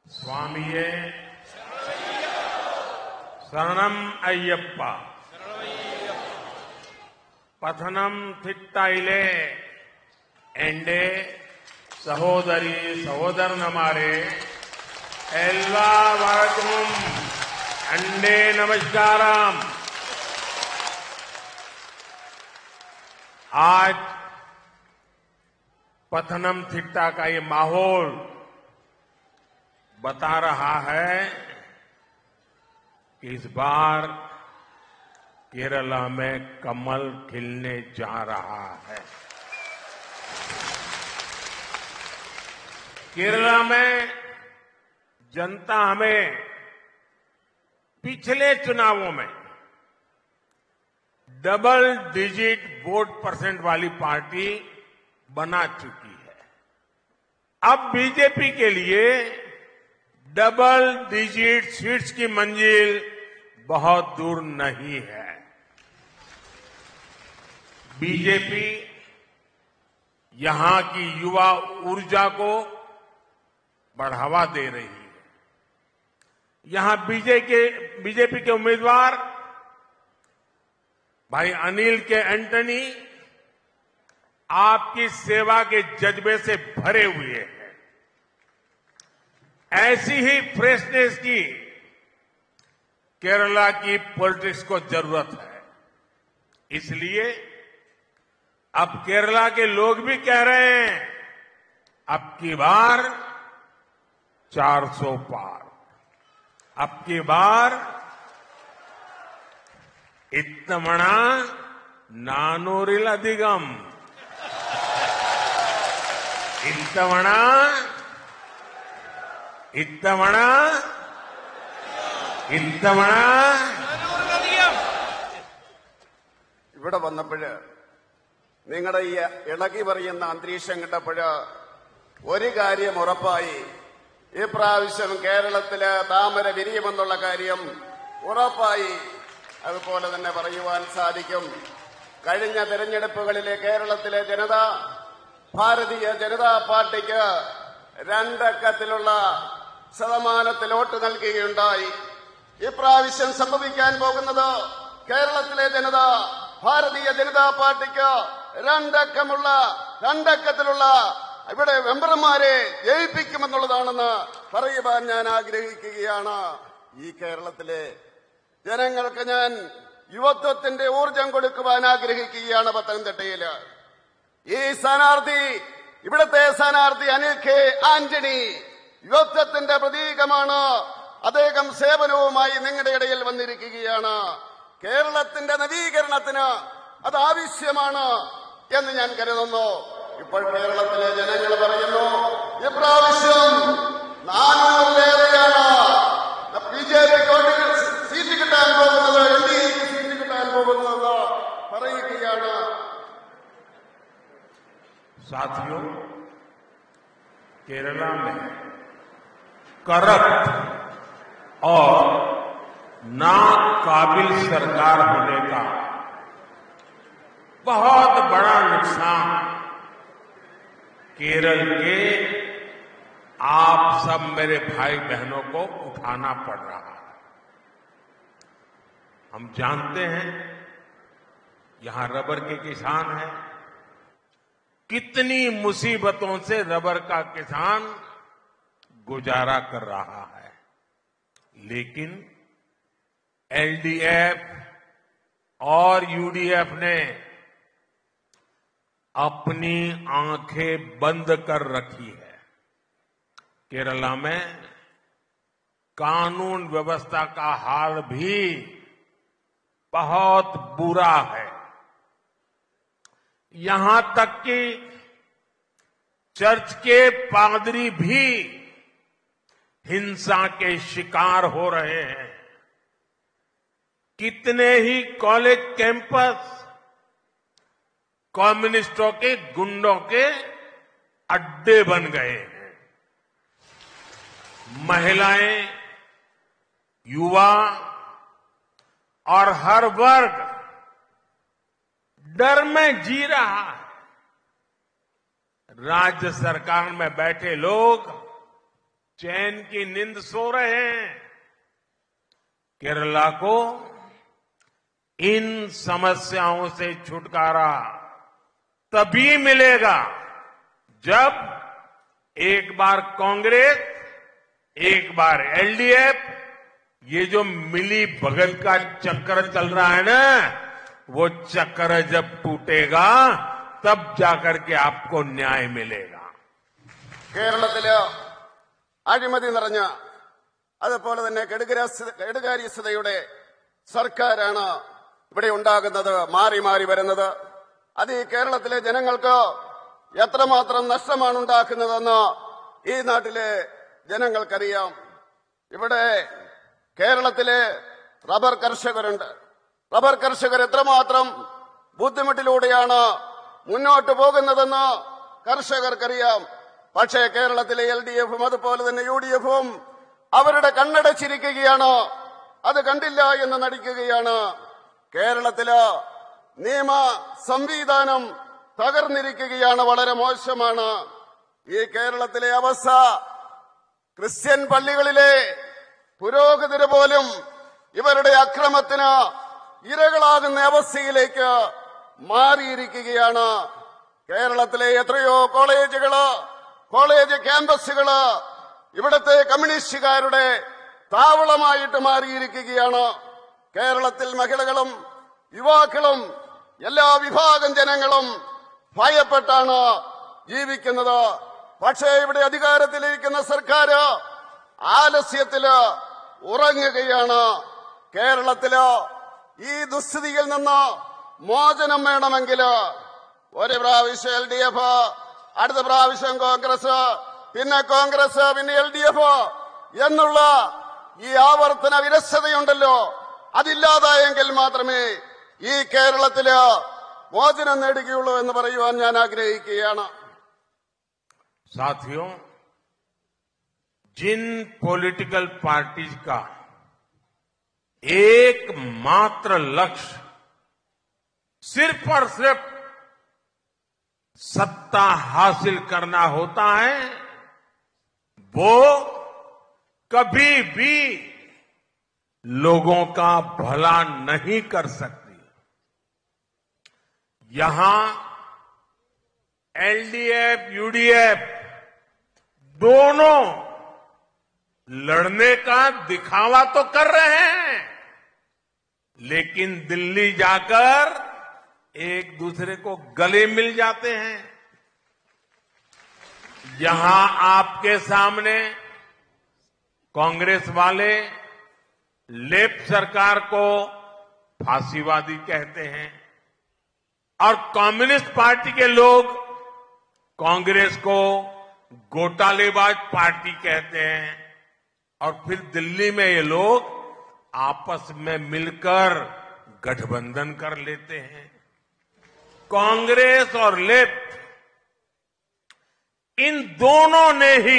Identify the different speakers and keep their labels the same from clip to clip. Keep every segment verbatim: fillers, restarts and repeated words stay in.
Speaker 1: स्वामिये शरणम अय्यप्पा पथनम थिट्टा इले एंडे सहोदरी सहोदरनमारे एल्वा वरकम अंडे नमस्कारम। आज पथनम थिट्टा का ये माहौल बता रहा है कि इस बार केरला में कमल खिलने जा रहा है। केरला में जनता हमें पिछले चुनावों में डबल डिजिट वोट परसेंट वाली पार्टी बना चुकी है। अब बीजेपी के लिए डबल डिजिट सीट्स की मंजिल बहुत दूर नहीं है। बीजेपी यहां की युवा ऊर्जा को बढ़ावा दे रही है। यहां बीजेपी के बीजेपी के उम्मीदवार भाई अनिल के एंटनी आपकी सेवा के जज्बे से भरे हुए हैं। ऐसी ही फ्रेशनेस की केरला की पॉलिटिक्स को जरूरत है। इसलिए अब केरला के लोग भी कह रहे हैं अब की बार चार सौ पार, अब की बार इत्तमणा नानूरिल अधिगम, इत्तमणा ഇത്തവണ ഇത്തവണ
Speaker 2: ഇവിടെ വന്നപ്പോഴ് നിങ്ങളുടെ ഈ ഇളകി പറയുന്ന അന്തരീക്ഷം കണ്ടപ്പോഴ് ഒരു കാര്യം ഉറപ്പായി, ഈ പ്രാവശ്യം കേരളത്തില് താമര വിരിയുമെന്നുള്ള കാര്യം ഉറപ്പായി. അതുപോലെ തന്നെ പറയുവാൻ സാധിക്കും, കഴിഞ്ഞ തെരഞ്ഞെടുപ്പുകളിലെ കേരളത്തിലെ ജനത ഭാരതീയ ജനതാ പാർട്ടിക്ക് രണ്ടക്കത്തിലുള്ള ശതമാനത്തിൽ വോട്ട് നൽകുകയുണ്ടായി. ഇപ്രാവശ്യം സംഭവിക്കാൻ പോകുന്നത് കേരളത്തിലെ ജനത ഭാരതീയ ജനതാ പാർട്ടിക്ക് രണ്ടക്കമുള്ള രണ്ടക്കത്തിലുള്ള ഇവിടെ മെമ്പർമാരെ ജയിപ്പിക്കുമെന്നുള്ളതാണെന്ന് പറയുവാൻ ഞാൻ ആഗ്രഹിക്കുകയാണ്. ഈ കേരളത്തിലെ ജനങ്ങൾക്ക് ഞാൻ യുവത്വത്തിന്റെ ഊർജം കൊടുക്കുവാൻ ആഗ്രഹിക്കുകയാണ്. പത്തനംതിട്ടയിൽ ഈ സ്ഥാനാർത്ഥി, ഇവിടുത്തെ സ്ഥാനാർത്ഥി അനിൽ കെ ആന്റണി യുവത്വത്തിന്റെ പ്രതീകമാണ്. അദ്ദേഹം സേവനവുമായി നിങ്ങളുടെ ഇടയിൽ വന്നിരിക്കുകയാണ്. കേരളത്തിന്റെ നവീകരണത്തിന് അത് ആവശ്യമാണ് എന്ന് ഞാൻ കരുതുന്നു. ഇപ്പോൾ കേരളത്തിലെ ജനങ്ങൾ പറയുന്നു ഇപ്രാവശ്യം നാനൂറിലേറെയാണ് ബി ജെ പിക്ക് സീറ്റ് കിട്ടാൻ പോകുന്നത്, എൻ ഡി എക്ക് സീറ്റ് കിട്ടാൻ പോകുന്നതെന്ന് പറയുകയാണ്.
Speaker 1: साथियों, केरला में करप्ट और नाकाबिल सरकार होने का बहुत बड़ा नुकसान केरल के आप सब मेरे भाई बहनों को उठाना पड़ रहा है। हम जानते हैं यहां रबर के किसान हैं, कितनी मुसीबतों से रबर का किसान गुजारा कर रहा है, लेकिन एल डी एफ और यू डी एफ ने अपनी आंखें बंद कर रखी है। केरला में कानून व्यवस्था का हाल भी बहुत बुरा है। यहां तक कि चर्च के पादरी भी हिंसा के शिकार हो रहे हैं। कितने ही कॉलेज कैंपस कम्युनिस्टों के गुंडों के अड्डे बन गए हैं। महिलाएं, युवा और हर वर्ग डर में जी रहा है। राज्य सरकार में बैठे लोग चैन की नींद सो रहे हैं। केरला को इन समस्याओं से छुटकारा तभी मिलेगा जब एक बार कांग्रेस, एक बार एलडीएफ, ये जो मिली भगत का चक्कर चल रहा है ना, वो चक्कर जब टूटेगा तब जाकर के आपको न्याय मिलेगा।
Speaker 2: കേരളത്തില് അഴിമതി നിറഞ്ഞ അതുപോലെ തന്നെ കെടുകാര്യസ്ഥതയുടെ സർക്കാരാണ് ഇവിടെ ഉണ്ടാകുന്നത്, മാറി മാറി വരുന്നത്. അത് ഈ കേരളത്തിലെ ജനങ്ങൾക്ക് എത്രമാത്രം നഷ്ടമാണ് ഉണ്ടാക്കുന്നതെന്ന് ഈ നാട്ടിലെ ജനങ്ങൾക്കറിയാം. ഇവിടെ കേരളത്തിലെ റബ്ബർ കർഷകരുണ്ട്. റബ്ബർ കർഷകർ എത്രമാത്രം ബുദ്ധിമുട്ടിലൂടെയാണ് മുന്നോട്ട് പോകുന്നതെന്ന് കർഷകർക്കറിയാം. പക്ഷേ കേരളത്തിലെ എൽ ഡി എഫും അതുപോലെ തന്നെ യു ഡി എഫും അവരുടെ കണ്ണടച്ചിരിക്കുകയാണ്, അത് കണ്ടില്ല എന്ന് നടിക്കുകയാണ്. കേരളത്തില് നിയമ സംവിധാനം തകർന്നിരിക്കുകയാണ്, വളരെ മോശമാണ്. ഈ കേരളത്തിലെ അവസ്ഥ ക്രിസ്ത്യൻ പള്ളികളിലെ പുരോഹിതര് പോലും ഇവരുടെ അക്രമത്തിന് ഇരകളാകുന്ന അവസ്ഥയിലേക്ക് മാറിയിരിക്കുകയാണ്. കേരളത്തിലെ എത്രയോ കോളേജുകള്, കോളേജ് ക്യാമ്പസുകള് ഇവിടുത്തെ കമ്മ്യൂണിസ്റ്റുകാരുടെ താവളമായിട്ട് മാറിയിരിക്കുകയാണ്. കേരളത്തിൽ മഹിളകളും യുവാക്കളും എല്ലാ വിഭാഗം ജനങ്ങളും ഭയപ്പെട്ടാണ് ജീവിക്കുന്നത്. പക്ഷേ ഇവിടെ അധികാരത്തിലിരിക്കുന്ന സർക്കാർ ആലസ്യത്തില് ഉറങ്ങുകയാണ്. കേരളത്തില് ഈ ദുസ്ഥിതിയിൽ നിന്ന് മോചനം വേണമെങ്കിൽ ഒരു പ്രാവശ്യം എൽ ഡി എഫ്, അടുത്ത പ്രാവശ്യം കോൺഗ്രസ്, പിന്നെ കോൺഗ്രസ്, പിന്നെ എൽ ഡി എഫ് എന്നുള്ള ഈ ആവർത്തന വിരസതയുണ്ടല്ലോ, അതില്ലാതായെങ്കിൽ മാത്രമേ ഈ കേരളത്തില് മോചനം നേടുകയുള്ളൂ എന്ന് പറയുവാൻ ഞാൻ ആഗ്രഹിക്കുകയാണ്.
Speaker 1: साथियों, जिन पॉलिटिकल पार्टीज का एकमात्र लक्ष्य सिर्फ और सिर्फ सत्ता हासिल करना होता है, वो कभी भी लोगों का भला नहीं कर सकती। यहां एलडीएफ, यूडीएफ दोनों लड़ने का दिखावा तो कर रहे हैं, लेकिन दिल्ली जाकर एक दूसरे को गले मिल जाते हैं। यहां आपके सामने कांग्रेस वाले लेफ्ट सरकार को फांसीवादी कहते हैं और कम्युनिस्ट पार्टी के लोग कांग्रेस को घोटालेबाज पार्टी कहते हैं, और फिर दिल्ली में ये लोग आपस में मिलकर गठबंधन कर लेते हैं। कांग्रेस और लेफ्ट इन दोनों ने ही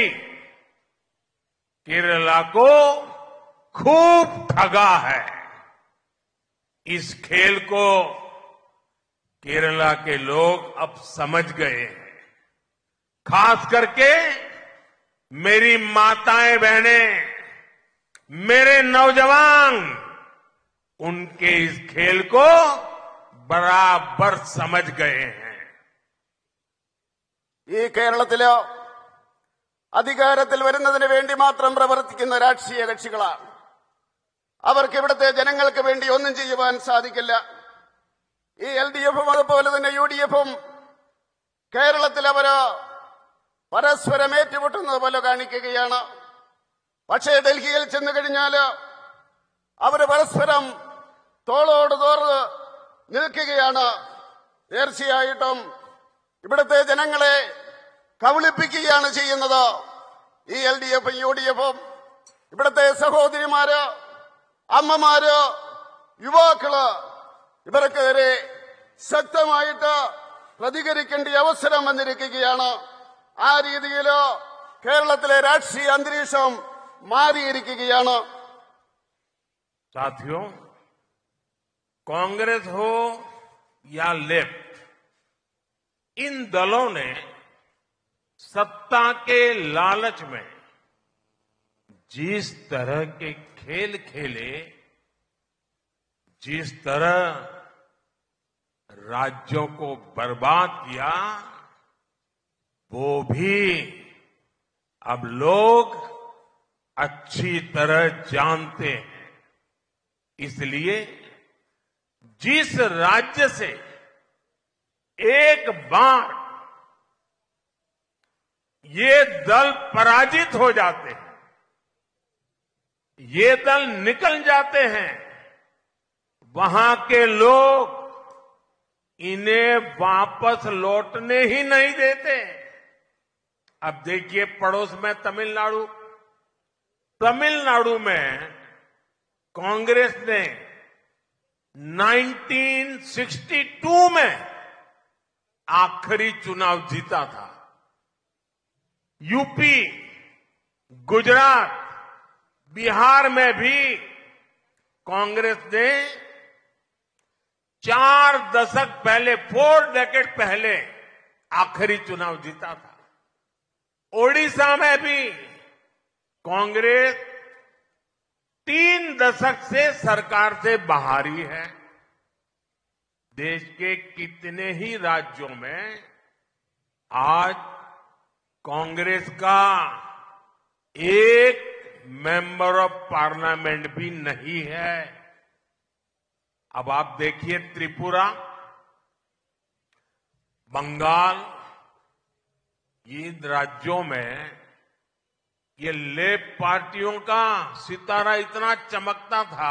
Speaker 1: केरला को खूब ठगा है। इस खेल को केरला के लोग अब समझ गए हैं। खास करके मेरी माताएं बहनें, मेरे नौजवान उनके इस खेल को बराबर समझ गए हैं।
Speaker 2: ഈ കേരളത്തില് അധികാരത്തിൽ വരുന്നതിന് വേണ്ടി മാത്രം പ്രവർത്തിക്കുന്ന രാഷ്ട്രീയ കക്ഷികളാണ്. അവർക്ക് ഇവിടുത്തെ ജനങ്ങൾക്ക് വേണ്ടി ഒന്നും ചെയ്യുവാൻ സാധിക്കില്ല. ഈ എൽ ഡി എഫും അതുപോലെ തന്നെ യു ഡി എഫും കേരളത്തിൽ അവര് പരസ്പരം ഏറ്റുമുട്ടുന്നത് പോലെ കാണിക്കുകയാണ്. പക്ഷേ ഡൽഹിയിൽ ചെന്നു കഴിഞ്ഞാൽ അവര് പരസ്പരം തോളോട് തോർന്ന് നിൽക്കുകയാണ്. തീർച്ചയായിട്ടും ഇവിടുത്തെ ജനങ്ങളെ കബളിപ്പിക്കുകയാണ് ചെയ്യുന്നത് ഈ എൽ ഡി എഫും യു ഡി എഫും. ഇവിടുത്തെ സഹോദരിമാര്, അമ്മമാര്, യുവാക്കള് ഇവർക്കെതിരെ ശക്തമായിട്ട് പ്രതികരിക്കേണ്ട അവസരം വന്നിരിക്കുകയാണ്. ആ രീതിയിൽ കേരളത്തിലെ രാഷ്ട്രീയ അന്തരീക്ഷം മാറിയിരിക്കുകയാണ്.
Speaker 1: साथियों, कांग्रेस हो या लेफ्ट, इन दलों ने सत्ता के लालच में जिस तरह के खेल खेले, जिस तरह राज्यों को बर्बाद किया, वो भी अब लोग अच्छी तरह जानते हैं। इसलिए जिस राज्य से एक बार ये दल पराजित हो जाते हैं, ये दल निकल जाते हैं, वहां के लोग इन्हें वापस लौटने ही नहीं देते। अब देखिए पड़ोस में तमिलनाडु, तमिलनाडु में कांग्रेस ने उन्नीस सौ बासठ में आखिरी चुनाव जीता था। यूपी, गुजरात, बिहार में भी कांग्रेस ने चार दशक पहले, फोर डेकेड पहले आखिरी चुनाव जीता था। ओडिशा में भी कांग्रेस तीन दशक से सरकार से बाहर ही है। देश के कितने ही राज्यों में आज कांग्रेस का एक मेंबर ऑफ पार्लियामेंट भी नहीं है। अब आप देखिए त्रिपुरा, बंगाल, इन राज्यों में ये लेफ्ट पार्टियों का सितारा इतना चमकता था,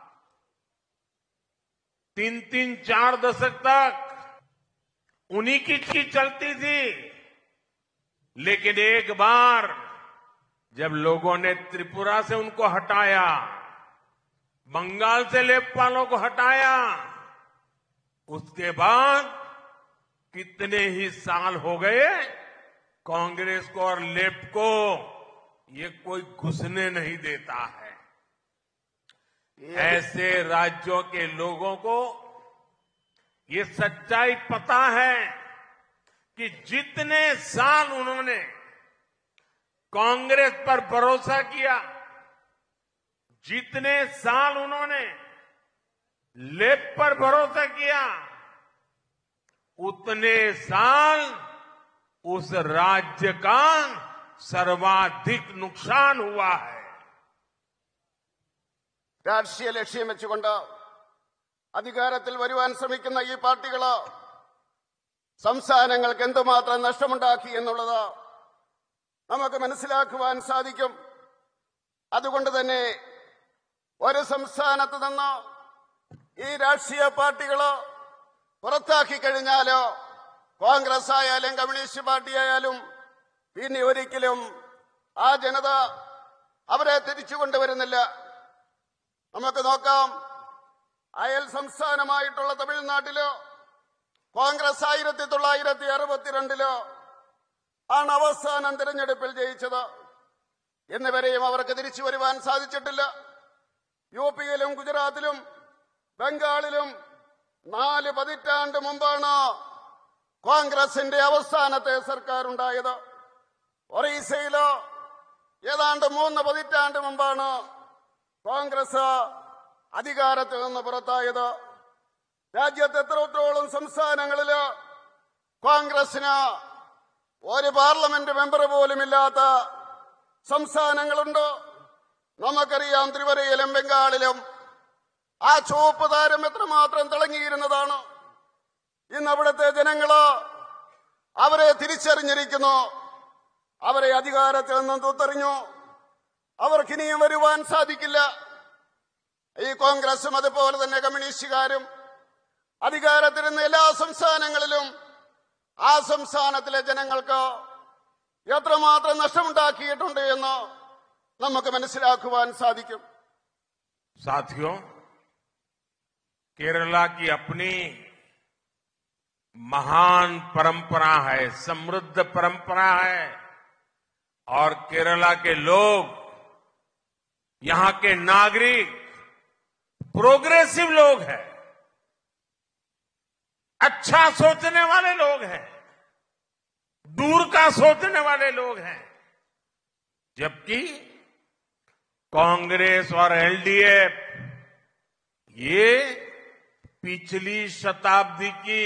Speaker 1: तीन तीन चार दशक तक उन्हीं की की चलती थी। लेकिन एक बार जब लोगों ने त्रिपुरा से उनको हटाया, बंगाल से लेफ्ट वालों को हटाया, उसके बाद कितने ही साल हो गए कांग्रेस को और लेफ्ट को ये कोई घुसने नहीं देता है। ऐसे राज्यों के लोगों को ये सच्चाई पता है कि जितने साल उन्होंने कांग्रेस पर भरोसा किया, जितने साल उन्होंने लेफ्ट पर भरोसा किया, उतने साल उस राज्य का सर्वाधिक नुकसान हुआ है।
Speaker 2: രാഷ്ട്രീയ ലക്ഷ്യം വെച്ചുകൊണ്ട് അധികാരത്തിൽ വരുവാൻ ശ്രമിക്കുന്ന ഈ പാർട്ടികൾ സംസ്ഥാനങ്ങൾക്ക് എന്തുമാത്രം നഷ്ടമുണ്ടാക്കി എന്നുള്ളത് നമുക്ക് മനസ്സിലാക്കുവാൻ സാധിക്കും. അതുകൊണ്ട് തന്നെ ഒരു സംസ്ഥാനത്ത് നിന്ന് ഈ രാഷ്ട്രീയ പാർട്ടികൾ പുറത്താക്കി കഴിഞ്ഞാലോ, കോൺഗ്രസ് ആയാലും കമ്മ്യൂണിസ്റ്റ് പാർട്ടി ആയാലും, പിന്നെ ഒരിക്കലും ആ ജനത അവരെ തിരിച്ചു കൊണ്ടുവരുന്നില്ല. നമുക്ക് നോക്കാം, അയൽ സംസ്ഥാനമായിട്ടുള്ള തമിഴ്നാട്ടിലോ കോൺഗ്രസ് ആയിരത്തി തൊള്ളായിരത്തി അറുപത്തിരണ്ടിലോ ആണ് അവസാനം തിരഞ്ഞെടുപ്പിൽ ജയിച്ചത്. എന്നിവരെയും അവർക്ക് തിരിച്ചു വരുവാൻ സാധിച്ചിട്ടില്ല. യു പിയിലും ഗുജറാത്തിലും ബംഗാളിലും നാല് പതിറ്റാണ്ട് മുമ്പാണ് കോൺഗ്രസിന്റെ അവസാനത്തെ സർക്കാർ ഉണ്ടായത്. ഒറീസയിലോ ഏതാണ്ട് മൂന്ന് പതിറ്റാണ്ട് മുമ്പാണ് കോൺഗ്രസ് അധികാരത്തിൽ നിന്ന് പുറത്തായത്. രാജ്യത്ത് എത്രത്തോളം സംസ്ഥാനങ്ങളില് കോൺഗ്രസിന് ഒരു പാർലമെന്റ് മെമ്പർ പോലുമില്ലാത്ത സംസ്ഥാനങ്ങളുണ്ട്. നമുക്കറിയാം, ത്രിപുരയിലും ബംഗാളിലും ആ ചുവപ്പ് താരം എത്രമാത്രം തിളങ്ങിയിരുന്നതാണ്. ഇന്ന് അവിടുത്തെ ജനങ്ങള് അവരെ തിരിച്ചറിഞ്ഞിരിക്കുന്നു. അവരെ അധികാരത്തിൽ നിന്നും തുത്തെറിഞ്ഞു. അവർക്കിനിയും വരുവാൻ സാധിക്കില്ല. ഈ കോൺഗ്രസും അതുപോലെ തന്നെ കമ്മ്യൂണിസ്റ്റുകാരും അധികാരത്തിരുന്ന എല്ലാ സംസ്ഥാനങ്ങളിലും ആ സംസ്ഥാനത്തിലെ ജനങ്ങൾക്ക് എത്രമാത്രം നഷ്ടമുണ്ടാക്കിയിട്ടുണ്ട് എന്ന് നമുക്ക് മനസ്സിലാക്കുവാൻ സാധിക്കും.
Speaker 1: साथियों, केरला की अपनी महान परंपरा है, समृद्ध परंपरा है, और केरला के लोग, यहां के नागरिक प्रोग्रेसिव लोग हैं, अच्छा सोचने वाले लोग हैं, दूर का सोचने वाले लोग हैं। जबकि कांग्रेस और एलडीएफ ये पिछली शताब्दी की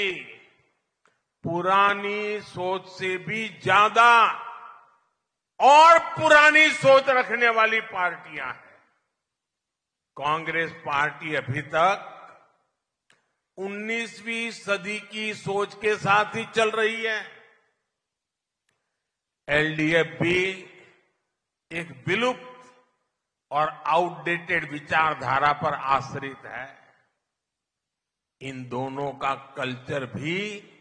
Speaker 1: पुरानी सोच से भी ज्यादा और पुरानी सोच रखने वाली पार्टियां हैं। कांग्रेस पार्टी अभी तक उन्नीसवीं सदी की सोच के साथ ही चल रही है। एलडीएफ भी एक विलुप्त और आउटडेटेड विचारधारा पर आश्रित है। इन दोनों का कल्चर भी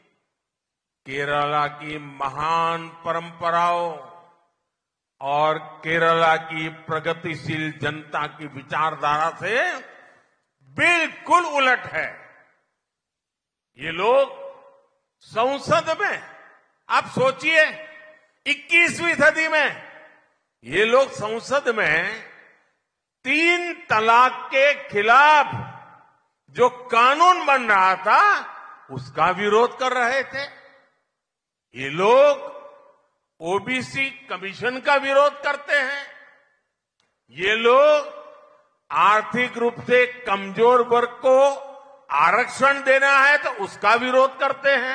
Speaker 1: केरला की महान परंपराओं और केरला की प्रगतिशील जनता की विचारधारा से बिल्कुल उलट है। ये लोग संसद में, आप सोचिए इक्कीसवीं सदी में ये लोग संसद में तीन तलाक के खिलाफ जो कानून बन रहा था उसका विरोध कर रहे थे। ये लोग ओबीसी कमीशन का विरोध करते हैं। ये लोग आर्थिक रूप से कमजोर वर्ग को आरक्षण देना है तो उसका विरोध करते हैं।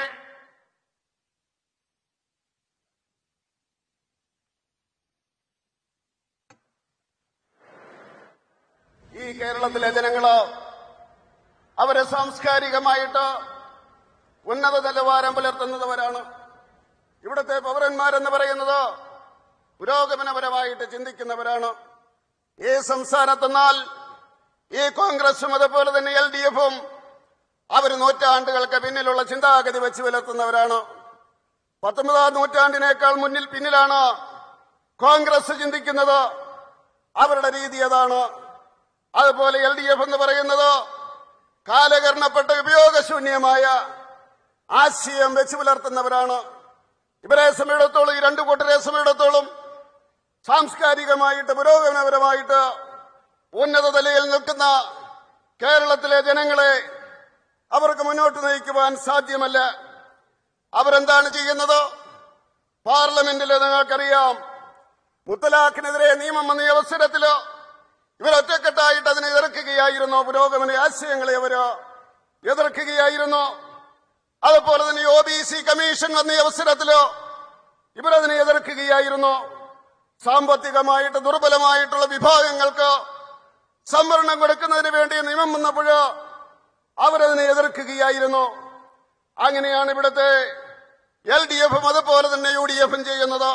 Speaker 2: ഈ കേരളത്തിലെ ജനങ്ങള് അവരെ സാംസ്കാരികമായിട്ട് ഉന്നത നിലവാരം പുലർത്തുന്നവരാണ്. ഇവിടുത്തെ പൗരന്മാരെന്ന് പറയുന്നത് പുരോഗമനപരമായിട്ട് ചിന്തിക്കുന്നവരാണ്. ഈ സംസ്ഥാനത്തെന്നാൽ ഈ കോൺഗ്രസും അതുപോലെ തന്നെ എൽ ഡി എഫും അവർ നൂറ്റാണ്ടുകൾക്ക് പിന്നിലുള്ള ചിന്താഗതി വെച്ച് പുലർത്തുന്നവരാണ്. പത്തൊമ്പതാം നൂറ്റാണ്ടിനേക്കാൾ മുന്നിൽ പിന്നിലാണ് കോൺഗ്രസ് ചിന്തിക്കുന്നത്. അവരുടെ രീതി അതാണ്. അതുപോലെ എൽ ഡി എഫ് എന്ന് പറയുന്നത് കാലകരണപ്പെട്ട ഉപയോഗശൂന്യമായ ആശയം വെച്ച് പുലർത്തുന്നവരാണ്. ഇവരെ സമയത്തോളം, ഈ രണ്ടു കൂട്ടരെ സമയത്തോളം സാംസ്കാരികമായിട്ട് പുരോഗമനപരമായിട്ട് ഉന്നത നിലയിൽ നിൽക്കുന്ന കേരളത്തിലെ ജനങ്ങളെ അവർക്ക് മുന്നോട്ട് നയിക്കുവാൻ സാധ്യമല്ല. അവരെന്താണ് ചെയ്യുന്നത്? പാർലമെന്റിൽ നിങ്ങൾക്കറിയാം, മുത്തലാഖിനെതിരെ നിയമം വന്ന അവസരത്തിൽ ഇവരൊറ്റക്കെട്ടായിട്ട് അതിനെ എതിർക്കുകയായിരുന്നു. പുരോഗമന ആശയങ്ങളെ അവര് എതിർക്കുകയായിരുന്നു. അതുപോലെ തന്നെ ഒ ബി സി കമ്മീഷൻ വന്ന അവസരത്തിൽ ഇവരതിനെ എതിർക്കുകയായിരുന്നു. സാമ്പത്തികമായിട്ട് ദുർബലമായിട്ടുള്ള വിഭാഗങ്ങൾക്ക് സംവരണം കൊടുക്കുന്നതിന് വേണ്ടി നിയമം വന്നപ്പോൾ അവരതിനെ എതിർക്കുകയായിരുന്നു. അങ്ങനെയാണ് ഇവിടുത്തെ എൽ ഡി എഫും അതുപോലെ തന്നെ യു ഡി എഫും ചെയ്യുന്നത്.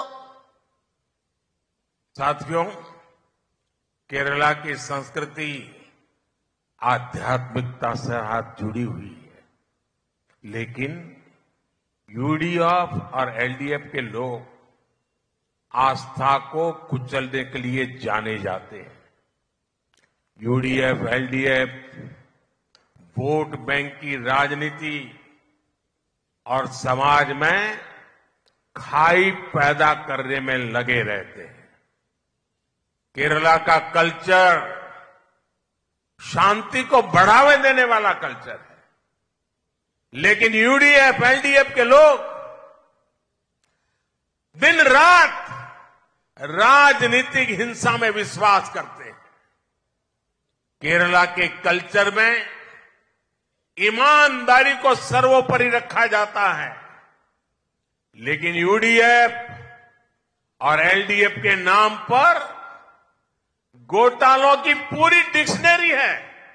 Speaker 1: साथियों, केरला की संस्कृति आध्यात्मिकता से हाथ जुड़ी हुई है, लेकिन यूडीएफ और एलडीएफ के लोग आस्था को कुचलने के लिए जाने जाते हैं। यूडीएफ, एलडीएफ वोट बैंक की राजनीति और समाज में खाई पैदा करने में लगे रहते हैं। केरला का कल्चर शांति को बढ़ावा देने वाला कल्चर है, लेकिन यूडीएफ, एलडीएफ के लोग दिन रात राजनीतिक हिंसा में विश्वास करते हैं। केरला के कल्चर में ईमानदारी को सर्वोपरि रखा जाता है, लेकिन यूडीएफ और एलडीएफ के नाम पर घोटालों की पूरी डिक्शनरी है।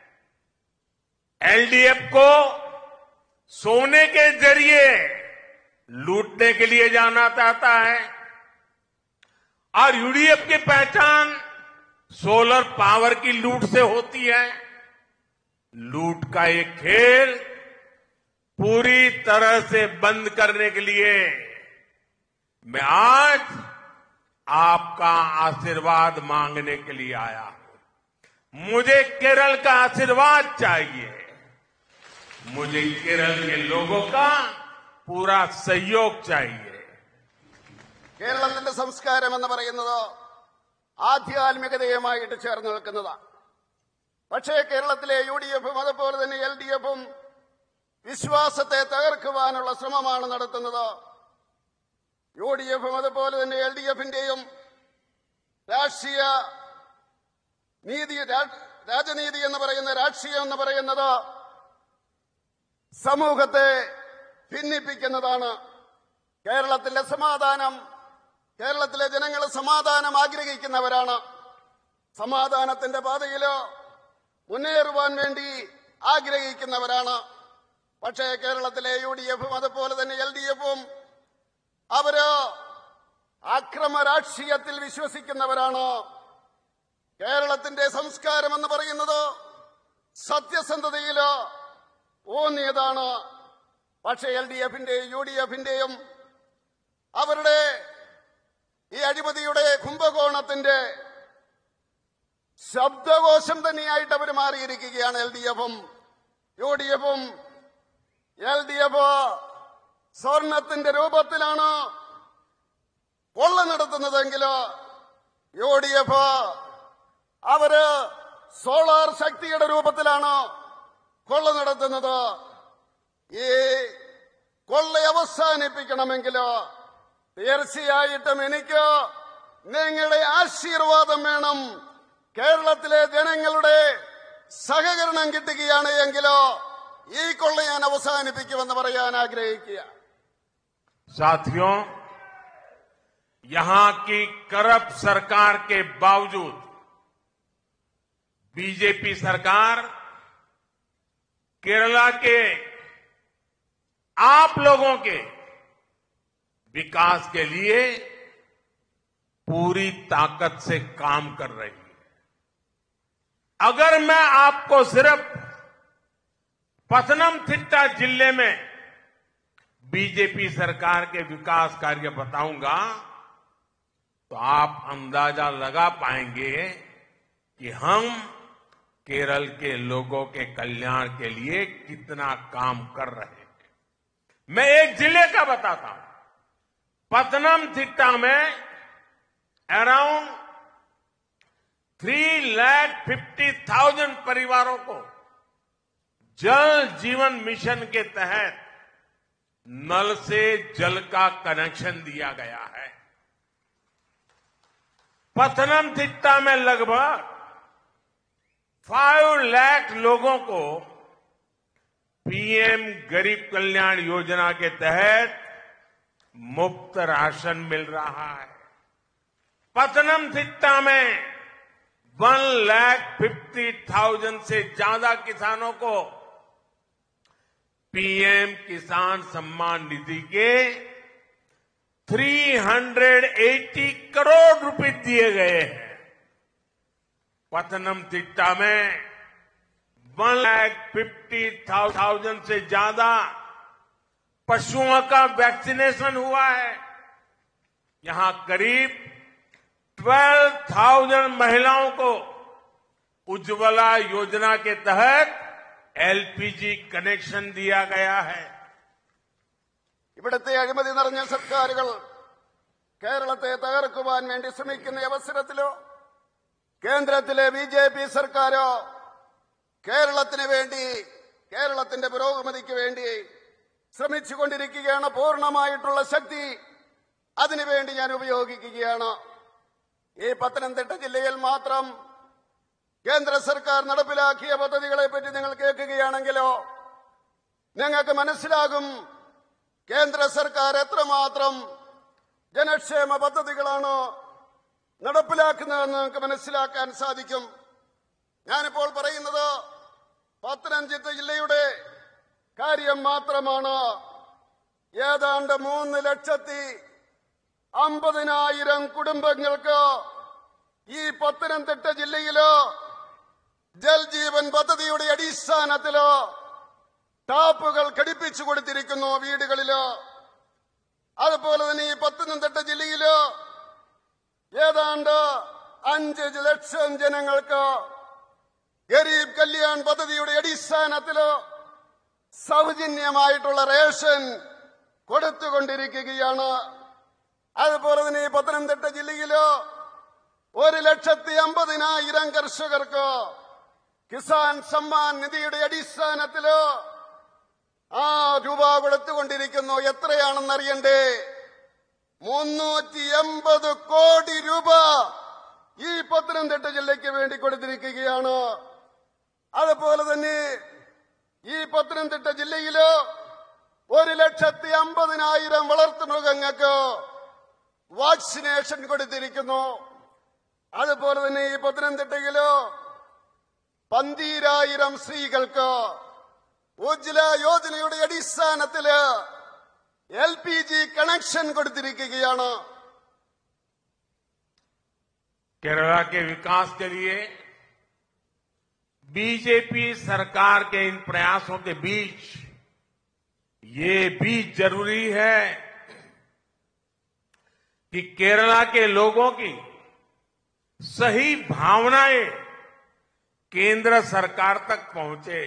Speaker 1: एलडीएफ को सोने के जरिए लूटने के लिए जाना चाहता है और यूडीएफ की पहचान सोलर पावर की लूट से होती है। लूट का ये खेल पूरी तरह से बंद करने के लिए मैं आज आपका आशीर्वाद मांगने के लिए आया हूं। मुझे केरल का आशीर्वाद चाहिए। मुझे केरल के लोगों का पूरा सहयोग चाहिए.
Speaker 2: കേരളത്തിന്റെ സംസ്കാരം എന്ന് പറയുന്നത് ആധ്യാത്മികതയുമായിട്ട് ചേർന്ന് നിൽക്കുന്നതാണ്. പക്ഷേ കേരളത്തിലെ യു ഡി എഫും അതുപോലെ തന്നെ എൽ ഡി എഫും വിശ്വാസത്തെ തകർക്കുവാനുള്ള ശ്രമമാണ് നടത്തുന്നത്. യു ഡി എഫും അതുപോലെ തന്നെ എൽ ഡി എഫിന്റെയും രാഷ്ട്രീയ നീതി രാജനീതി എന്ന് പറയുന്ന രാഷ്ട്രീയം എന്ന് പറയുന്നത് സമൂഹത്തെ ഭിന്നിപ്പിക്കുന്നതാണ്. കേരളത്തിലെ സമാധാനം കേരളത്തിലെ ജനങ്ങൾ സമാധാനം ആഗ്രഹിക്കുന്നവരാണ്. സമാധാനത്തിന്റെ പാതയിലോ മുന്നേറുവാൻ വേണ്ടി ആഗ്രഹിക്കുന്നവരാണ്. പക്ഷേ കേരളത്തിലെ യു ഡി എഫും അതുപോലെ തന്നെ എൽ ഡി എഫും അവര് അക്രമ രാഷ്ട്രീയത്തിൽ വിശ്വസിക്കുന്നവരാണ്. കേരളത്തിന്റെ സംസ്കാരം എന്ന് പറയുന്നത് സത്യസന്ധതയില് ഊന്നിയതാണ്. പക്ഷേ എൽ ഡി എഫിന്റെയും യു ഡി എഫിന്റെയും അവരുടെ ഈ അഴിമതിയുടെ കുംഭകോണത്തിന്റെ ശബ്ദകോശം തന്നെയായിട്ട് അവർ മാറിയിരിക്കുകയാണ്. എൽ ഡി എഫും യു ഡി എഫും എൽ ഡി എഫ് സ്വർണത്തിന്റെ രൂപത്തിലാണ് കൊള്ള നടത്തുന്നതെങ്കിലോ യു ഡി എഫ് അവര് സോളാർ ശക്തിയുടെ രൂപത്തിലാണ് കൊള്ള നടത്തുന്നത്. ഈ കൊള്ള അവസാനിപ്പിക്കണമെങ്കിലോ തീർച്ചയായിട്ടും എനിക്ക് നിങ്ങളുടെ ആശീർവാദം വേണം. കേരളത്തിലെ ജനങ്ങളുടെ സഹകരണം കിട്ടുകയാണ് എങ്കിലോ ഈ കൊള്ള ഞാൻ അവസാനിപ്പിക്കുമെന്ന് പറയാൻ ആഗ്രഹിക്കുക.
Speaker 1: साथियों, यहां की करप्ट सरकार के बावजूद बीजेपी सरकार केरला के आप लोगों के विकास के लिए पूरी ताकत से काम कर रही है. अगर मैं आपको सिर्फ पथनमथिट्टा जिले में बीजेपी सरकार के विकास कार्य बताऊंगा तो आप अंदाजा लगा पाएंगे कि हम केरल के लोगों के कल्याण के लिए कितना काम कर रहे हैं. मैं एक जिले का बताता हूं. पथनमथिट्टा में around three lakh fifty thousand परिवारों को जल जीवन मिशन के तहत नल से जल का कनेक्शन दिया गया है. पथनमथिट्टा में लगभग फाइव लाख लोगों को पीएम गरीब कल्याण योजना के तहत मुफ्त राशन मिल रहा है. पथनमथिट्टा में वन लाख फिफ्टी थाउजेंड से ज्यादा किसानों को पीएम किसान सम्मान निधि के तीन सौ अस्सी करोड़ रुपए दिए गए हैं. पथनमथिट्टा में वन लाख फिफ्टी थाउजेंड से ज्यादा पशुओं का वैक्सीनेशन हुआ है. यहां करीब बारह हज़ार महिलाओं को उज्ज्वला योजना के तहत एलपीजी कनेक्शन दिया गया है.
Speaker 2: ഇവിടുത്തെ അഴിമതി നിറഞ്ഞ സർക്കാരുകൾ കേരളത്തെ തകർക്കുവാൻ വേണ്ടി ശ്രമിക്കുന്ന അവസരത്തിലോ കേന്ദ്രത്തിലെ ബി ജെ പി സർക്കാരോ കേരളത്തിന് വേണ്ടി കേരളത്തിന്റെ പുരോഗതിക്ക് വേണ്ടി ശ്രമിച്ചുകൊണ്ടിരിക്കുകയാണ്. പൂർണ്ണമായിട്ടുള്ള ശക്തി അതിനുവേണ്ടി ഞാൻ ഉപയോഗിക്കുകയാണ്. ഈ പത്തനംതിട്ട ജില്ലയിൽ മാത്രം കേന്ദ്ര സർക്കാർ നടപ്പിലാക്കിയ പദ്ധതികളെപ്പറ്റി നിങ്ങൾ കേൾക്കുകയാണെങ്കിലോ നിങ്ങൾക്ക് മനസ്സിലാകും കേന്ദ്ര സർക്കാർ എത്രമാത്രം ജനക്ഷേമ പദ്ധതികളാണ് നടപ്പിലാക്കുന്നതെന്ന് നിങ്ങൾക്ക് മനസ്സിലാക്കാൻ സാധിക്കും. ഞാനിപ്പോൾ പറയുന്നത് പത്തനംതിട്ട ജില്ലയുടെ കാര്യം മാത്രമാണ്. ഏതാണ്ട് മൂന്ന് ലക്ഷത്തി അമ്പതിനായിരം കുടുംബങ്ങൾക്ക് ഈ പത്തനംതിട്ട ജില്ലയില് ജൽജീവൻ പദ്ധതിയുടെ അടിസ്ഥാനത്തില് ടാപ്പുകൾ ഘടിപ്പിച്ചു കൊടുത്തിരിക്കുന്നു വീടുകളില്. അതുപോലെ തന്നെ ഈ പത്തനംതിട്ട ജില്ലയില് ഏതാണ്ട് അഞ്ച് ലക്ഷം ജനങ്ങൾക്ക് ഗരീബ് കല്യാൺ പദ്ധതിയുടെ അടിസ്ഥാനത്തില് സൗജന്യമായിട്ടുള്ള റേഷൻ കൊടുത്തുകൊണ്ടിരിക്കുകയാണ്. അതുപോലെ തന്നെ ഈ പത്തനംതിട്ട ജില്ലയില് ഒരു ലക്ഷത്തി അമ്പതിനായിരം കർഷകർക്ക് കിസാൻ സമ്മാൻ നിധിയുടെ അടിസ്ഥാനത്തില് ആ രൂപ കൊടുത്തുകൊണ്ടിരിക്കുന്നു. എത്രയാണെന്നറിയണ്ടേ? മുന്നൂറ്റി എൺപത് കോടി രൂപ ഈ പത്തനംതിട്ട ജില്ലയ്ക്ക് വേണ്ടി കൊടുത്തിരിക്കുകയാണ്. അതുപോലെ തന്നെ ഈ പത്തനംതിട്ട ജില്ലയില് ഒരു ലക്ഷത്തി അമ്പതിനായിരം വളർത്തുമൃഗങ്ങൾക്ക് വാക്സിനേഷൻ കൊടുത്തിരിക്കുന്നു. അതുപോലെ തന്നെ ഈ പത്തനംതിട്ടയില് പന്തീരായിരം സ്ത്രീകൾക്ക് ഉജ്ജ്വല യോജനയുടെ അടിസ്ഥാനത്തില് എൽ പി ജി കണക്ഷൻ കൊടുത്തിരിക്കുകയാണ്.
Speaker 1: केरला के विकास के लिए बीजेपी सरकार के इन प्रयासों के बीच ये भी जरूरी है कि केरला के लोगों की सही भावनाएं केंद्र सरकार तक पहुंचे.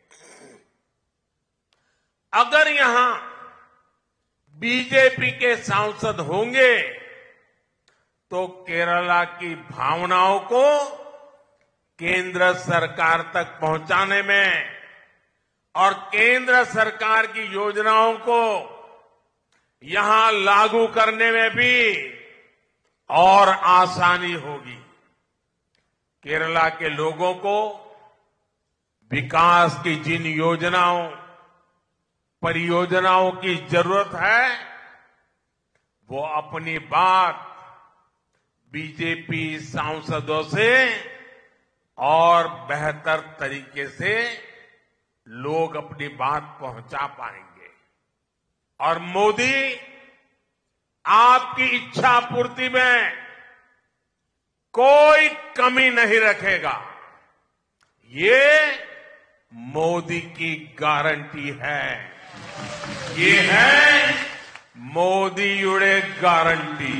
Speaker 1: अगर यहां बीजेपी के सांसद होंगे तो केरला की भावनाओं को केंद्र सरकार तक पहुंचाने में और केंद्र सरकार की योजनाओं को यहां लागू करने में भी और आसानी होगी. केरला के लोगों को विकास की जिन योजनाओं परियोजनाओं की जरूरत है वो अपनी बात बीजेपी सांसदों से और बेहतर तरीके से लोग अपनी बात पहुंचा पाएंगे. और मोदी आपकी इच्छा पूर्ति में कोई कमी नहीं रखेगा. ये मोदी की गारंटी है. ये है മോദിയുടെ ഗ്യാരണ്ടി.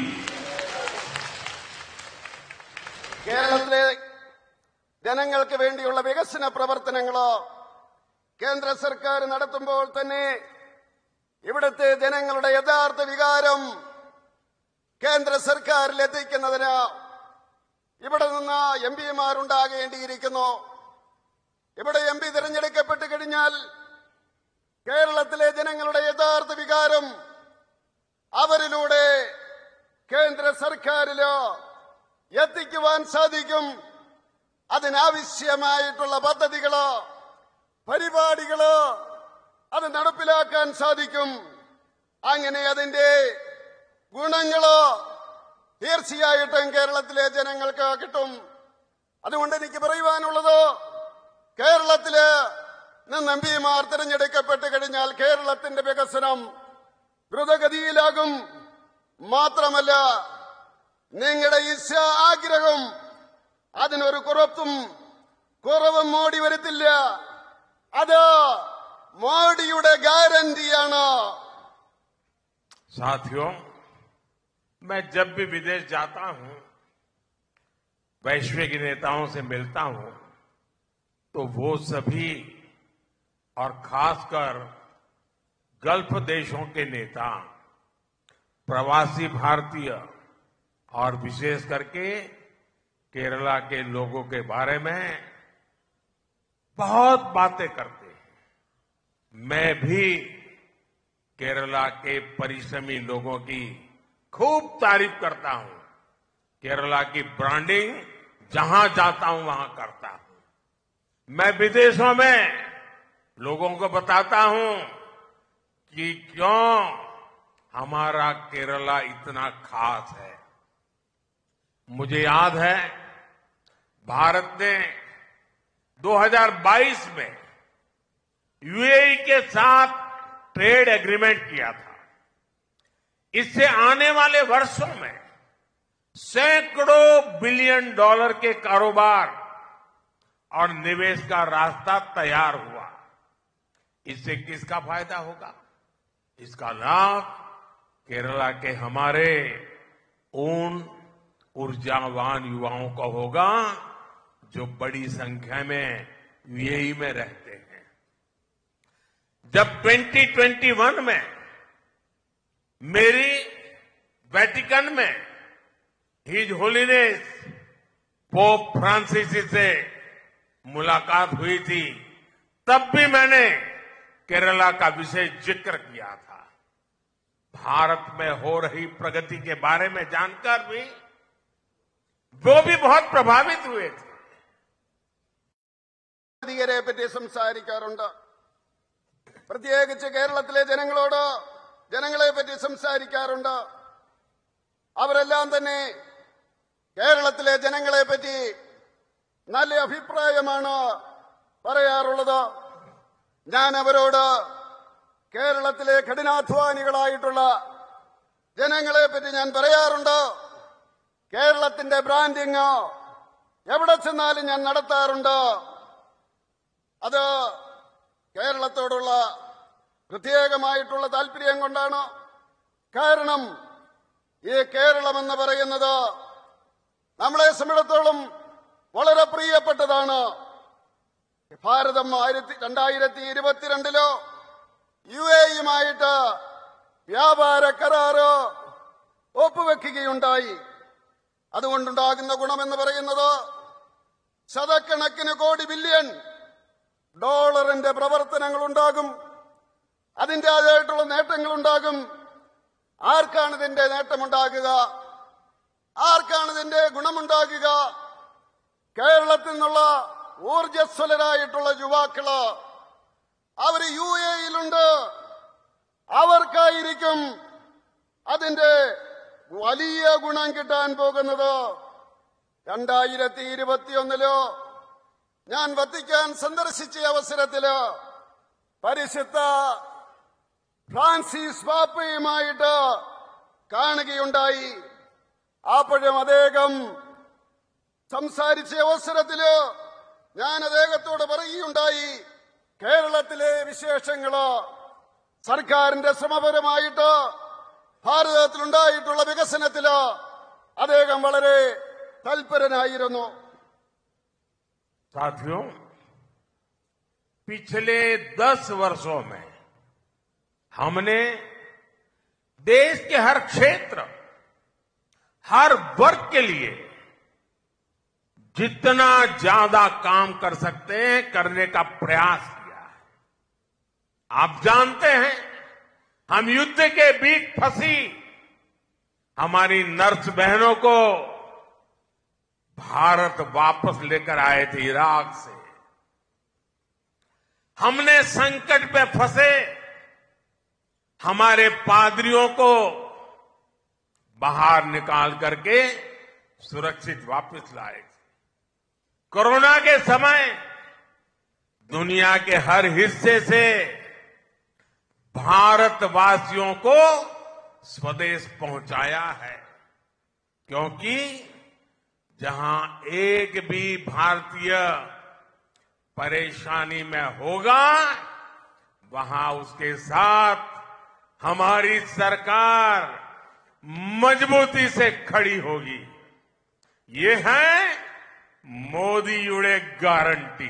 Speaker 2: കേരളത്തിലെ ജനങ്ങൾക്ക് വേണ്ടിയുള്ള വികസന പ്രവർത്തനങ്ങൾ കേന്ദ്ര സർക്കാർ നടത്തുമ്പോൾ തന്നെ ഇവിടുത്തെ ജനങ്ങളുടെ യഥാർത്ഥ വികാരം കേന്ദ്ര സർക്കാരിൽ എത്തിക്കുന്നതിന് ഇവിടെ നിന്ന് എം പിമാരുണ്ടാകേണ്ടിയിരിക്കുന്നു. ഇവിടെ എം പി തിരഞ്ഞെടുക്കപ്പെട്ട് കഴിഞ്ഞാൽ കേരളത്തിലെ ജനങ്ങളുടെ യഥാർത്ഥ വികാരം അവരിലൂടെ കേന്ദ്ര സർക്കാരില് എത്തിക്കുവാൻ സാധിക്കും. അതിനാവശ്യമായിട്ടുള്ള പദ്ധതികള് പരിപാടികള് അത് നടപ്പിലാക്കാൻ സാധിക്കും. അങ്ങനെ അതിന്റെ ഗുണങ്ങള് തീർച്ചയായിട്ടും കേരളത്തിലെ ജനങ്ങൾക്ക് കിട്ടും. അതുകൊണ്ട് എനിക്ക് പറയുവാനുള്ളത്, കേരളത്തില് നിന്ന് എം പിമാർ തിരഞ്ഞെടുക്കപ്പെട്ട് കഴിഞ്ഞാൽ കേരളത്തിന്റെ വികസനം ദ്രുതഗതിയിലാകും. മാത്രമല്ല, നിങ്ങളുടെ ഇച്ഛ ആഗ്രഹം അതിനൊരു കുറത്തും കുറവും മോഡി വരുത്തില്ല. അത് മോഡിയുടെ ഗ്യാരണ്ടിയാണ്.
Speaker 1: साथियों, मैं जब भी विदेश जाता हूं, वैश्विक नेताओं से मिलता हूं, तो वो सभी और खासकर गल्फ देशों के नेता, प्रवासी भारतीय और विशेष करके केरला के लोगों के बारे में बहुत बातें करते हैं. मैं भी केरला के परिश्रमी लोगों की खूब तारीफ करता हूं. केरला की ब्रांडिंग जहां जाता हूं वहां करता हूं. मैं विदेशों में लोगों को बताता हूं कि क्यों हमारा केरला इतना खास है. मुझे याद है, भारत ने दो हज़ार बाईस में यूएई के साथ ट्रेड एग्रीमेंट किया था. इससे आने वाले वर्षों में सैकड़ों बिलियन डॉलर के कारोबार और निवेश का रास्ता तैयार हुआ. इससे किसका फायदा होगा? इसका लाभ केरला के हमारे उन ऊर्जावान युवाओं को होगा जो बड़ी संख्या में यूएई में रहते हैं. जब दो हज़ार इक्कीस में मेरी वेटिकन में हिज होलीनेस पोप फ्रांसिस से मुलाकात हुई थी, तब भी मैंने केरला का विशेष जिक्र किया था. भारत में हो रही प्रगति के बारे में जानकर भी वो भी बहुत प्रभावित हुए थे।
Speaker 2: ഭാരതീയരെ പറ്റി സംസാരിക്കാറുണ്ട്. പ്രത്യേകിച്ച് കേരളത്തിലെ ജനങ്ങളോട് ജനങ്ങളെ പറ്റി സംസാരിക്കാറുണ്ട്. അവരെല്ലാം തന്നെ കേരളത്തിലെ ജനങ്ങളെ പറ്റി നല്ല അഭിപ്രായമാണ് പറയാറുള്ളത്. ഞാൻ അവരോട് കേരളത്തിലെ കഠിനാധ്വാനികളായിട്ടുള്ള ജനങ്ങളെ പറ്റി ഞാൻ പറയാറുണ്ട്. കേരളത്തിന്റെ ബ്രാൻഡിങ് എവിടെ ചെന്നാലും ഞാൻ നടത്താറുണ്ട്. അത് കേരളത്തോടുള്ള പ്രത്യേകമായിട്ടുള്ള താല്പര്യം കൊണ്ടാണ്. കാരണം ഈ കേരളം എന്ന് പറയുന്നത് നമ്മളെ സംബന്ധിച്ചിടത്തോളം വളരെ പ്രിയപ്പെട്ടതാണ്. ഭാരതം ആയിരത്തി രണ്ടായിരത്തി ഇരുപത്തിരണ്ടിലോ യു എയുമായിട്ട് വ്യാപാര കരാറ് ഒപ്പുവെക്കുകയുണ്ടായി. അതുകൊണ്ടുണ്ടാകുന്ന ഗുണമെന്ന് പറയുന്നത് ശതക്കണക്കിന് കോടി ബില്യൺ ഡോളറിന്റെ പ്രവർത്തനങ്ങൾ ഉണ്ടാകും. അതിൻ്റെതായിട്ടുള്ള നേട്ടങ്ങളുണ്ടാകും. ആർക്കാണ് ഇതിന്റെ നേട്ടമുണ്ടാകുക? ആർക്കാണ് ഇതിന്റെ ഗുണമുണ്ടാകുക? കേരളത്തിൽ നിന്നുള്ള ഊർജസ്വലരായിട്ടുള്ള യുവാക്കള് അവര് യു എയിലുണ്ട്. അവർക്കായിരിക്കും അതിന്റെ വലിയ ഗുണം കിട്ടാൻ പോകുന്നത്. രണ്ടായിരത്തി ഇരുപത്തിയൊന്നിലോ ഞാൻ വത്തിക്കാൻ സന്ദർശിച്ച അവസരത്തില് പരിശുദ്ധ ഫ്രാൻസിസ് പാപ്പയുമായിട്ട് കാണുകയുണ്ടായി. അപ്പോഴും അദ്ദേഹം സംസാരിച്ച അവസരത്തില് ഞാൻ അദ്ദേഹത്തോട് പറയുകയുണ്ടായി, കേരളത്തിലെ വിശേഷങ്ങള് സർക്കാരിന്റെ ശ്രമപരമായിട്ട് ഭാരതത്തിലുണ്ടായിട്ടുള്ള വികസനത്തില് അദ്ദേഹം വളരെ തൽപരനായിരുന്നു.
Speaker 1: साथियों, पिछले दस वर्षों में हमने देश के हर क्षेत्र, हर वर्ग के लिए जितना ज्यादा काम कर सकते हैं करने का प्रयास किया है। आप जानते हैं, हम युद्ध के बीच फंसी हमारी नर्स बहनों को भारत वापस लेकर आए थे इराक से। हमने संकट में फंसे हमारे पादरियों को बाहर निकाल करके सुरक्षित वापस लाए थे। कोरोना के समय दुनिया के हर हिस्से से भारतवासियों को स्वदेश पहुंचाया है, क्योंकि जहां एक भी भारतीय परेशानी में होगा वहां उसके साथ हमारी सरकार मजबूती से खड़ी होगी। ये है മോദിയുടെ ഗ്യാരണ്ടി.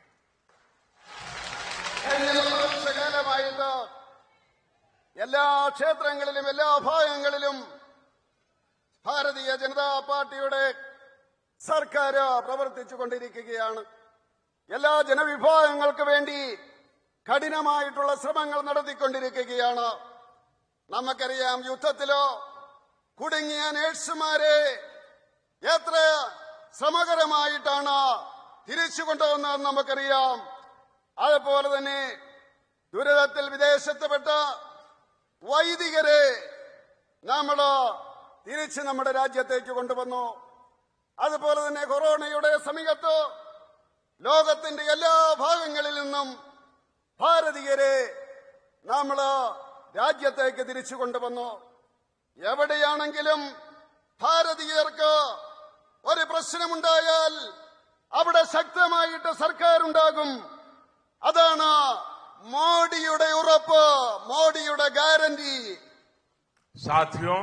Speaker 2: കാലമായിട്ട് എല്ലാ ക്ഷേത്രങ്ങളിലും എല്ലാ ഭാഗങ്ങളിലും ഭാരതീയ ജനതാ പാർട്ടിയുടെ സർക്കാർ പ്രവർത്തിച്ചുകൊണ്ടിരിക്കുകയാണ്. എല്ലാ ജനവിഭാഗങ്ങൾക്ക് വേണ്ടി കഠിനമായിട്ടുള്ള ശ്രമങ്ങൾ നടത്തിക്കൊണ്ടിരിക്കുകയാണ്. നമുക്കറിയാം, യുദ്ധത്തിലോ കുടുങ്ങിയ നേഴ്സുമാരെ എത്ര ശ്രമകരമായിട്ടാണ് തിരിച്ചു കൊണ്ടുവന്നതെന്ന് നമുക്കറിയാം. അതുപോലെ തന്നെ ദുരിതത്തിൽ വിദേശത്തുപെട്ട വൈദികരെ നമ്മൾ തിരിച്ച് നമ്മുടെ രാജ്യത്തേക്ക് കൊണ്ടുവന്നു. അതുപോലെ തന്നെ കൊറോണയുടെ സമയത്ത് ലോകത്തിന്റെ എല്ലാ ഭാഗങ്ങളിൽ നിന്നും ഭാരതീയരെ നമ്മൾ രാജ്യത്തേക്ക് തിരിച്ചു കൊണ്ടുവന്നു. എവിടെയാണെങ്കിലും ഭാരതീയർക്ക് ഒരു പ്രശ്നമുണ്ടായാൽ അവിടെ ശക്തമായിട്ട് സർക്കാരുണ്ടാകും. അതാണ് മോഡിയുടെ ഉറപ്പ്, മോഡിയുടെ ഗ്യാരണ്ടി.
Speaker 1: साथियों,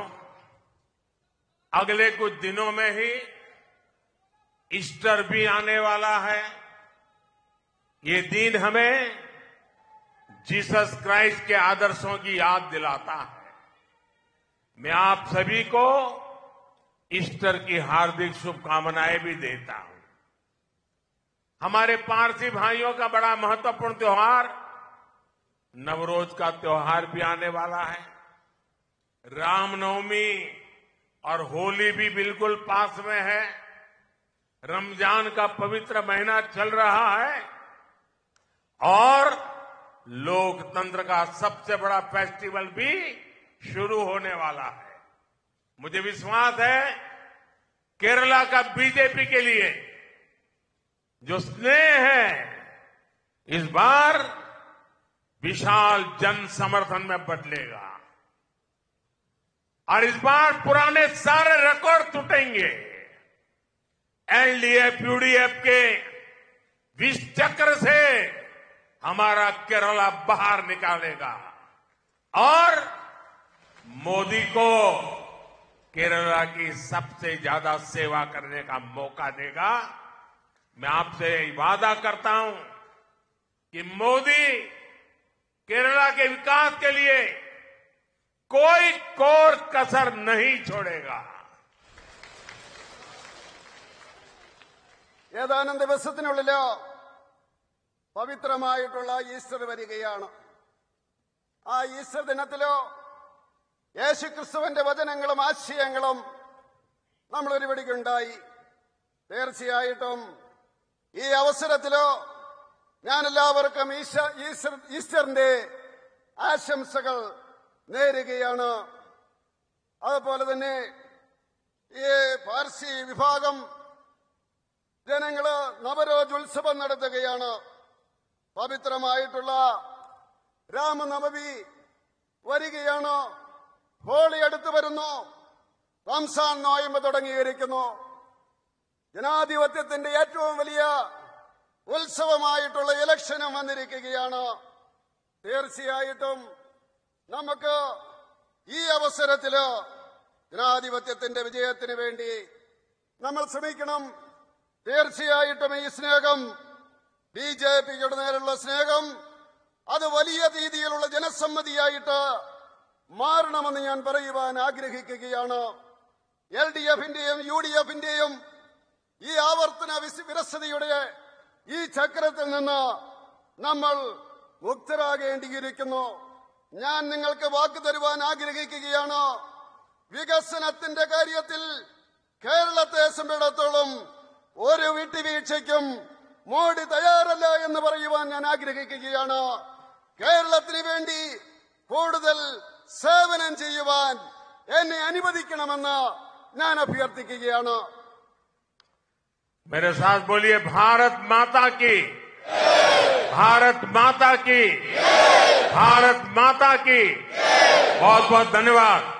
Speaker 1: अगले कुछ दिनों में ही ईस्टर भी आने वाला है। ये दिन हमें जीसस क्राइस्ट के आदर्शों की याद दिलाता है। मैं आप सभी को ईस्टर की हार्दिक शुभकामनाएं भी देता हूं। हमारे पारसी भाइयों का बड़ा महत्वपूर्ण त्योहार नवरोज का त्योहार भी आने वाला है। रामनवमी और होली भी बिल्कुल पास में है। रमजान का पवित्र महीना चल रहा है और लोकतंत्र का सबसे बड़ा फेस्टिवल भी शुरू होने वाला है। मुझे विश्वास है केरला का बीजेपी के लिए जो स्नेह है इस बार विशाल जन समर्थन में बदलेगा और इस बार पुराने सारे रिकॉर्ड टूटेंगे। एलडीएफ यूडीएफ के विष चक्र से हमारा केरला बाहर निकालेगा और मोदी को केरला की सबसे ज्यादा सेवा करने का मौका देगा। मैं आपसे वादा करता हूं कि मोदी केरला के विकास के लिए कोई कोर कसर नहीं छोड़ेगा।
Speaker 2: ഏതാനും ദിവസത്തിനുള്ളില് പവിത്രമായിട്ടുള്ള ഈസ്റ്റർ വരികയാണ്. ആ ഈസ്റ്റർ ദിനത്തിലോ യേശുക്രിസ്തുവിന്റെ വചനങ്ങളും ആശയങ്ങളും നമ്മൾ ഒരുപടിക്കുണ്ടായി. തീർച്ചയായിട്ടും ഈ അവസരത്തിലോ ഞാൻ എല്ലാവർക്കും ഈസ്റ്ററിന്റെ ആശംസകൾ നേരുകയാണ്. അതുപോലെ തന്നെ ഈ പാർസി വിഭാഗം ജനങ്ങള് നവരോജ് ഉത്സവം നടത്തുകയാണ്. പവിത്രമായിട്ടുള്ള രാമനവമി വരികയാണ്. ഹോളി അടുത്തു വരുന്നു. റംസാൻ നോയമ്പ് തുടങ്ങിയിരിക്കുന്നു. ജനാധിപത്യത്തിന്റെ ഏറ്റവും വലിയ ഉത്സവമായിട്ടുള്ള ഇലക്ഷനും വന്നിരിക്കുകയാണ്. തീർച്ചയായിട്ടും നമുക്ക് ഈ അവസരത്തില് ജനാധിപത്യത്തിന്റെ വിജയത്തിന് വേണ്ടി നമ്മൾ ശ്രമിക്കണം. തീർച്ചയായിട്ടും ഈ സ്നേഹം ബി ജെ പിയുടെ നേരെയുള്ള സ്നേഹം അത് വലിയ രീതിയിലുള്ള ജനസമ്മതിയായിട്ട് മാറണമെന്ന് ഞാൻ പറയുവാൻ ആഗ്രഹിക്കുകയാണ്. എൽ ഡി എഫിന്റെയും യു ഡി എഫിന്റെയും ഈ ആവർത്തന വിരസതയുടെ ഈ ചക്രത്തിൽ നിന്ന് നമ്മൾ മുക്തരാകേണ്ടിയിരിക്കുന്നു. ഞാൻ നിങ്ങൾക്ക് വാക്ക് തരുവാൻ ആഗ്രഹിക്കുകയാണ്. വികസനത്തിന്റെ കാര്യത്തിൽ കേരളത്തെ സംബന്ധിച്ചിടത്തോളം ഒരു വിട്ടുവീഴ്ചയ്ക്കും മോഡി തയ്യാറല്ല എന്ന് പറയുവാൻ ഞാൻ ആഗ്രഹിക്കുകയാണ്. കേരളത്തിന് വേണ്ടി കൂടുതൽ സേവനം ചെയ്യുവാൻ എന്നെ അനുവദിക്കണമെന്ന് ഞാൻ അഭ്യർത്ഥിക്കുകയാണ്.
Speaker 1: मेरे साथ बोलिए भारत माता की, भारत माता की, भारत माता की। बहुत बहुत धन्यवाद।